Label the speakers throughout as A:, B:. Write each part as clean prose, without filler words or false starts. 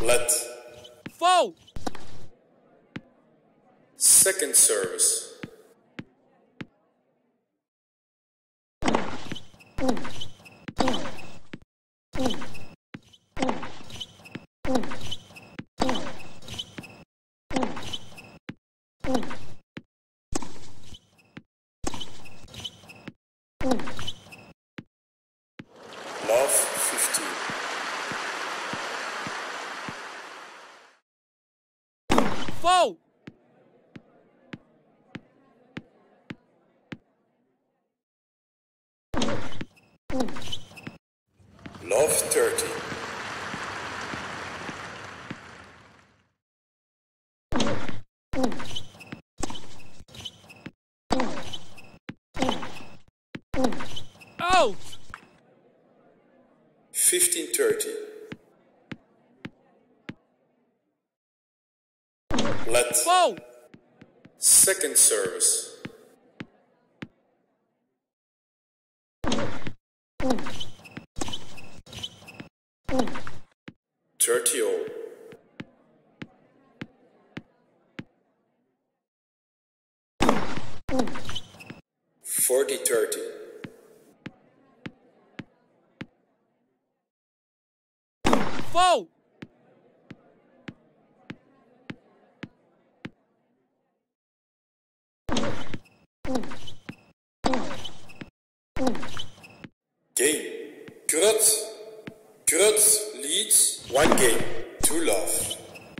A: Let.
B: Foul.
A: Second service. Love 15.
B: Foul.
A: Love 30.
B: Out.
A: 15-30. Let.
B: Foul.
A: Second service. Thirty all. 40-30.
B: Foul.
A: Game. Krut leads 1 game to Love.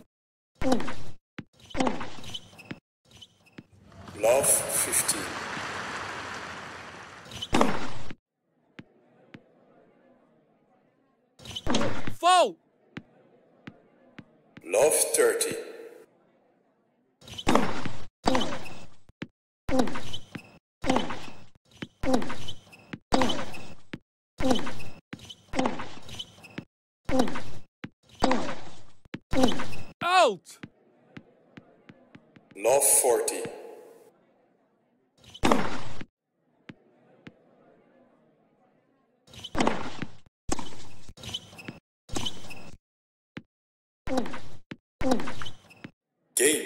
A: Love 15.
B: Foul.
A: Love 30.
B: Out.
A: Love 40. Game.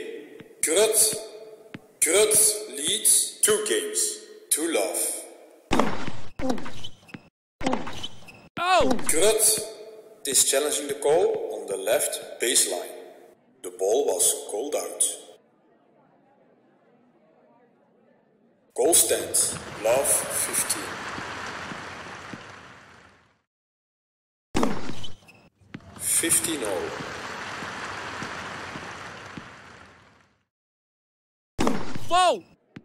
A: Krut leads 2 games to Love.
B: Out.
A: Krut is challenging the call on the left baseline. The ball was called out. Goal stand. Love 15. Fifteen all.
B: Foul.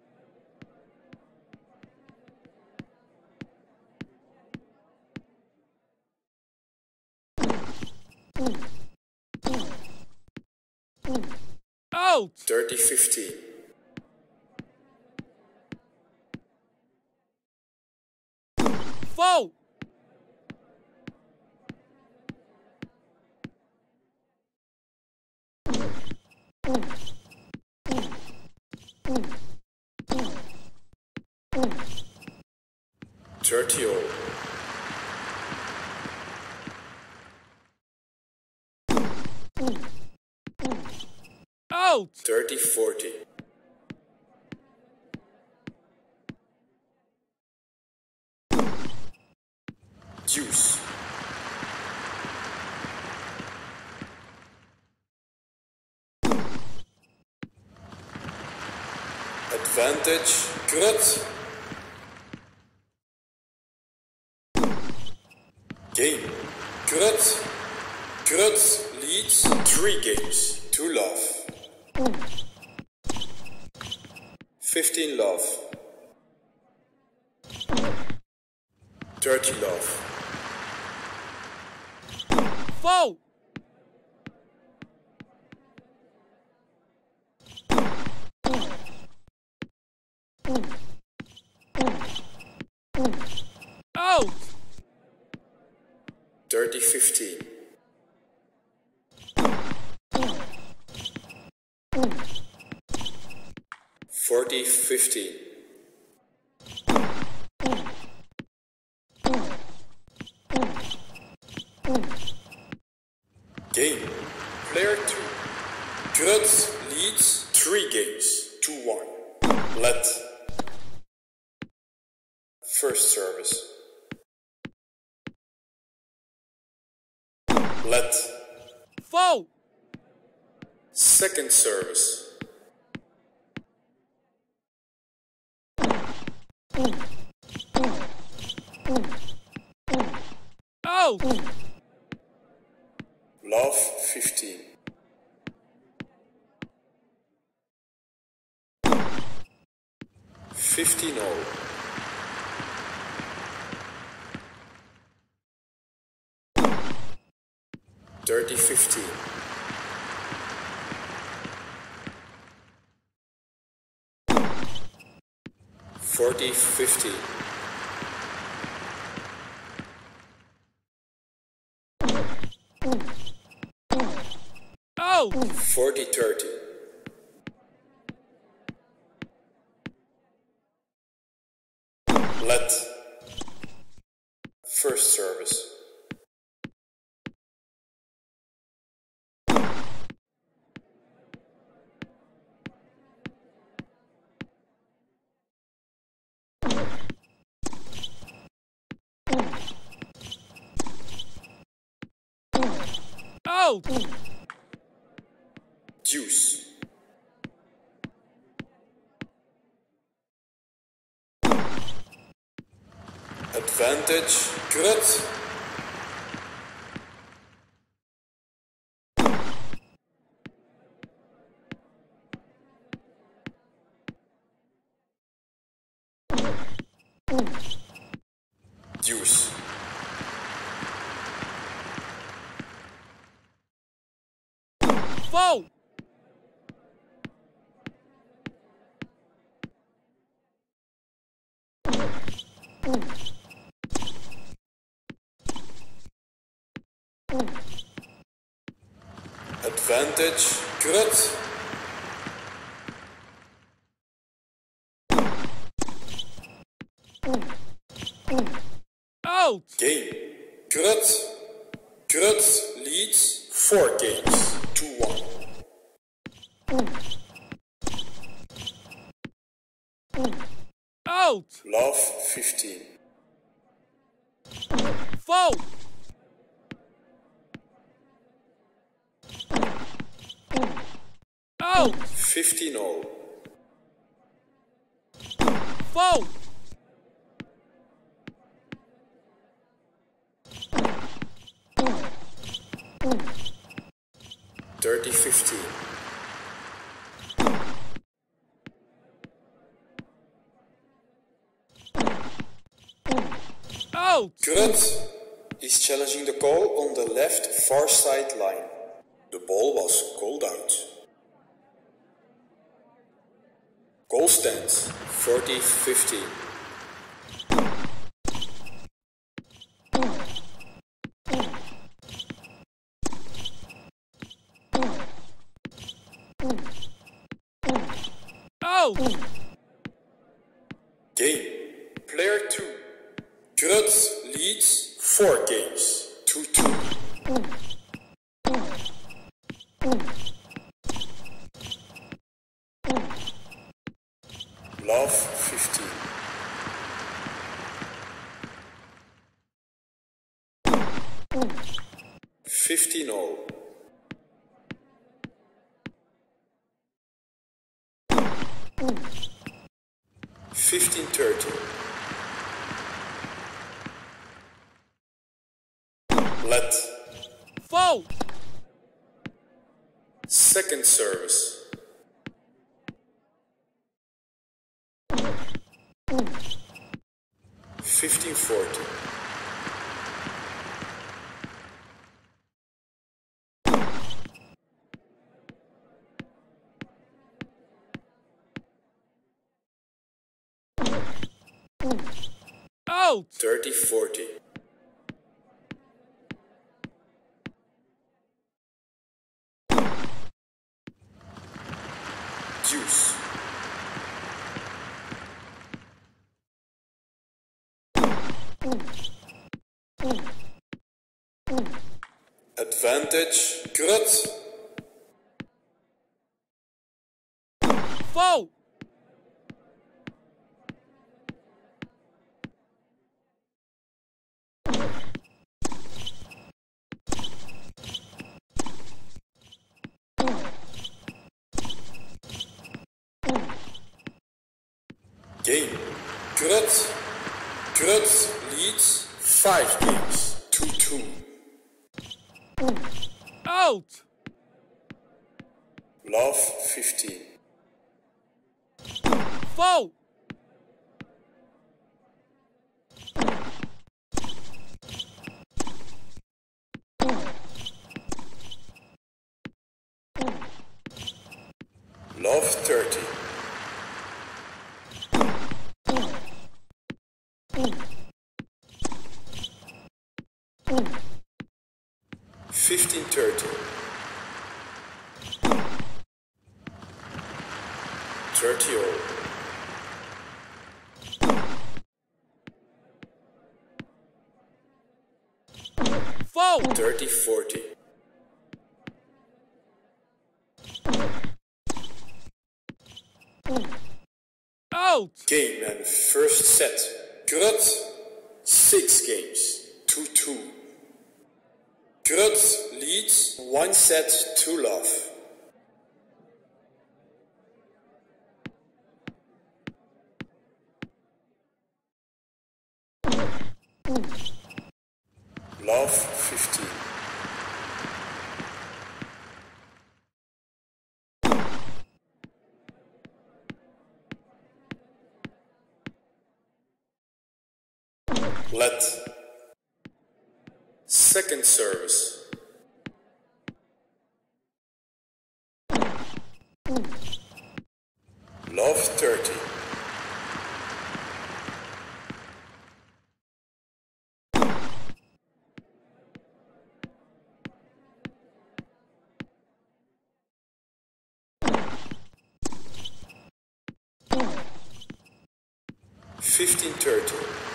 B: Out.
A: 30-15.
B: Foul.
A: Thirty all.
B: Out.
A: 30-40. Deuce. Advantage. Krut. Game. Krut leads 3 games to Love. 15 Love. 30 Love.
B: Foul. Out.
A: 30-15. Forty 15. Game. Let. First service. Let.
B: Foul.
A: Second service.
B: Out.
A: Love 15. Fifteen all. Dirty 15. 40 15.
B: Out.
A: 40 30. Let. First service.
B: Out.
A: Deuce. Advantage. Krut. Deuce.
B: Foul.
A: Advantage. Krut.
B: Out.
A: Game. Krut. Krut leads 4 games. 2-1.
B: Out.
A: Love 15.
B: Foul. Out.
A: 15 all.
B: Foul.
A: Dirty 15.
B: Out.
A: Krut is challenging the call on the left far side line. The ball was called out. Goal stands 40-15.
B: Out.
A: Game. Player 2. Krut leads 4 games. 2-2. Love 15. Fifteen all. Fifteen 30. Let.
B: Foul.
A: Second service. Fifteen 40.
B: Out.
A: 30-40. Deuce. Advantage. Krut.
B: Foul.
A: Grut leads 5 games to 2.
B: Out.
A: Love 15.
B: Foul.
A: Love 30. Fifteen 30. 30 all.
B: Foul.
A: 30 40.
B: Out.
A: Game and first set. Grut 6 games to 2. Grut leads 1 set to love. Love 15. Let. Second service. Love 30. Fifteen 30.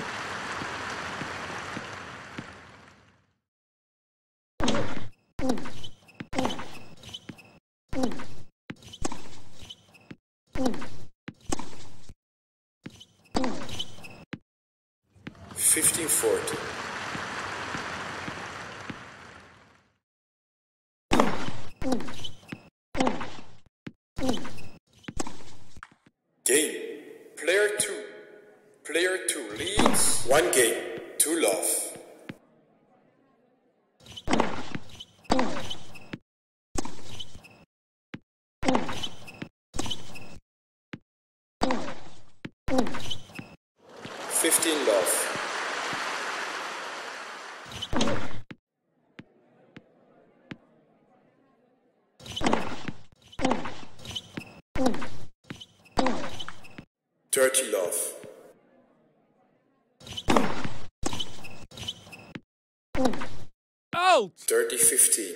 A: Fifteen 40. Game. Player 2 leads 1 game to love. Fifteen love. Dirty love.
B: Out.
A: 30 15.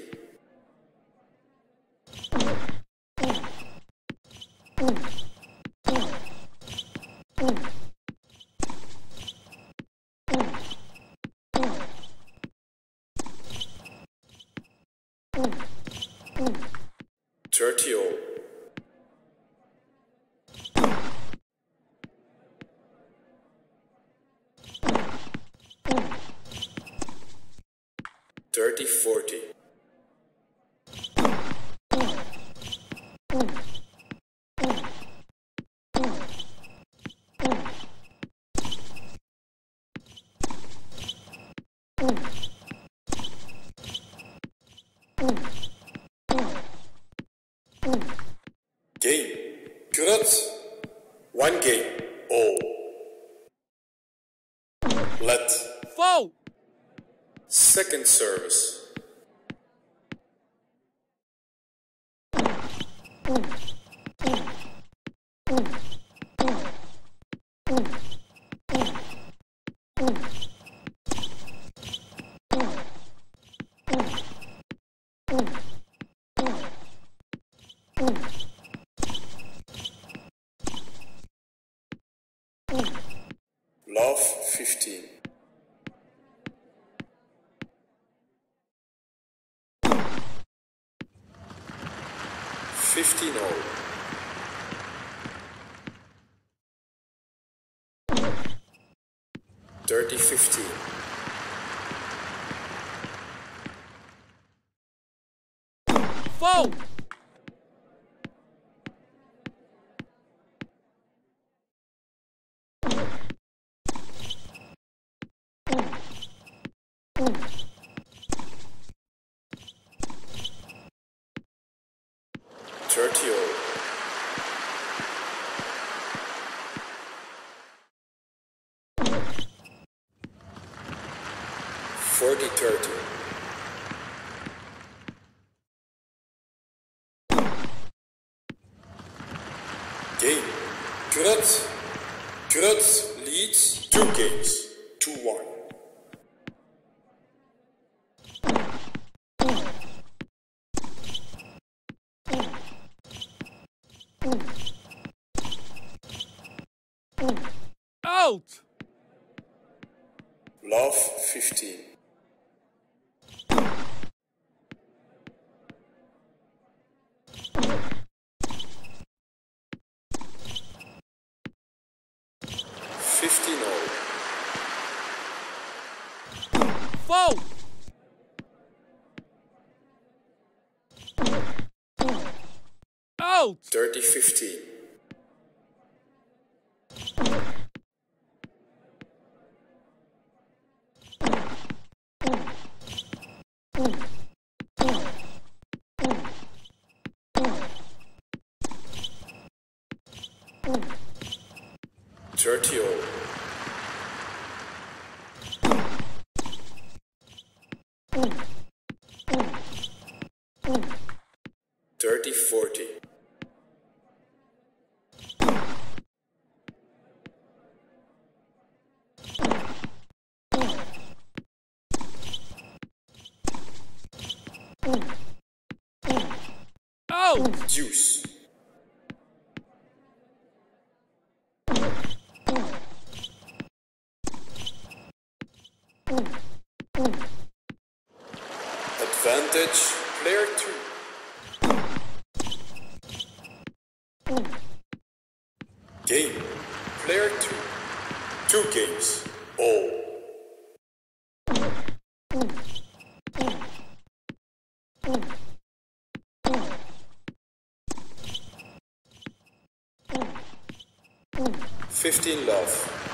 A: Dirty all. Dirty 40. Game. Grut. 1 game. All. Let.
B: Foul.
A: Second service. Love 15. Fifteen all. Dirty 15.
B: Foul.
A: 40-30. Game. Grut leads 2 games, 2-1.
B: Out!
A: Love 15.
B: Foul! Out!
A: 30-15. All. 30-40.
B: Out!
A: Deuce. Advantage, player 2. Game, player 2. 2 games, all. Love.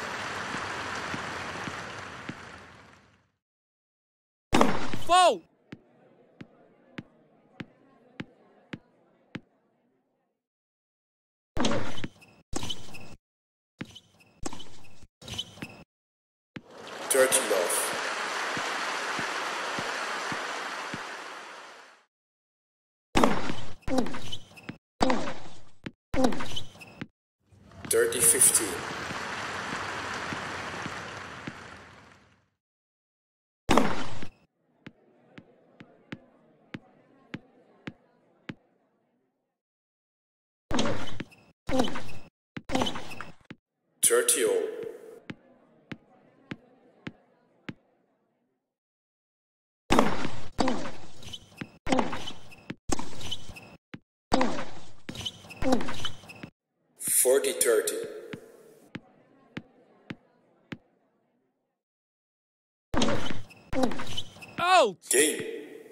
B: Foul!
A: Dirty Love. Dirty 15. Dirty all. 40-30.
B: Out!
A: Game.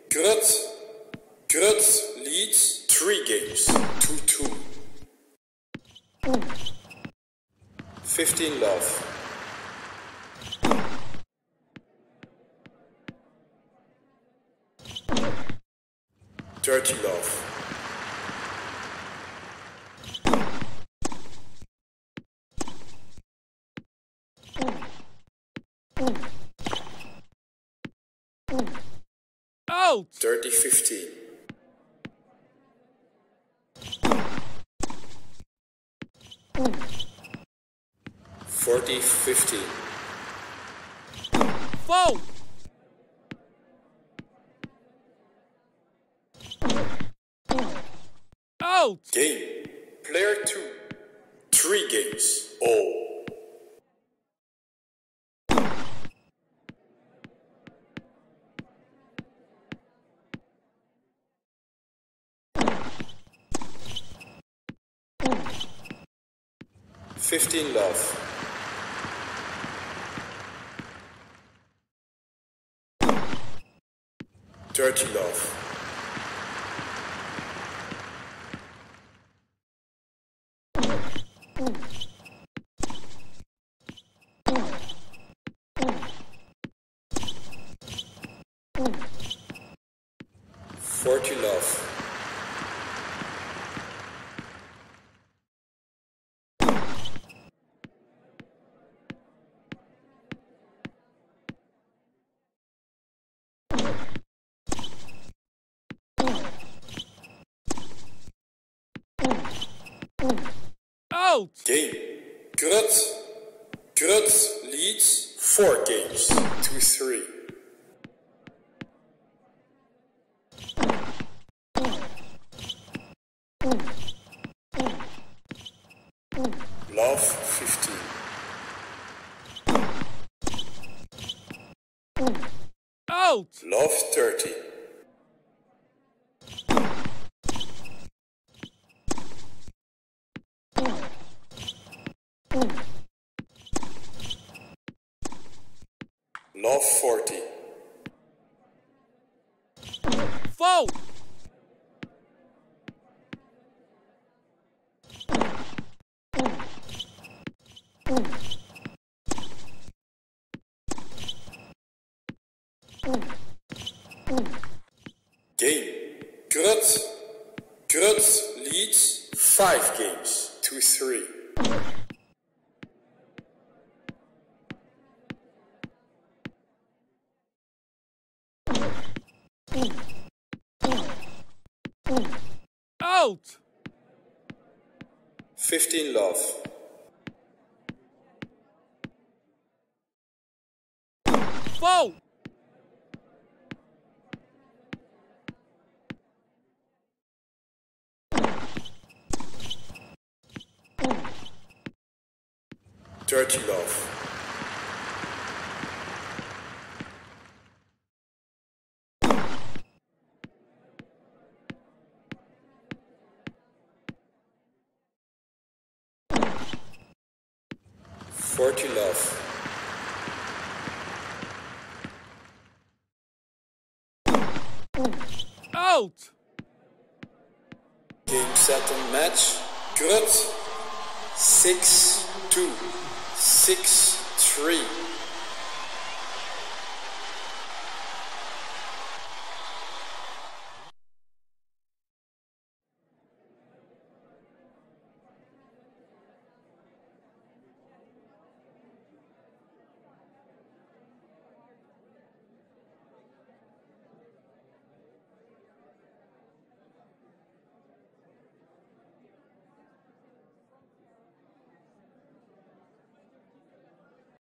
A: Grut leads 3 games, 2-2. 15 love. Dirty love.
B: Out!
A: Dirty 15. $40-15.
B: Foul! Out!
A: Game. Player 2. 3 games. All. $15 love. Dirty love. $40 love.
B: Out!
A: Game. Grut leads 4 games to 3. Love 15.
B: Out!
A: Love 30. Love 40.
B: Fault!
A: Game. Grut leads 5 games to 3.
B: Out!
A: 15 love.
B: Fault!
A: Dirty love. Forty love.
B: Out!
A: Game, set, and match. Grut 6-2, 6-3.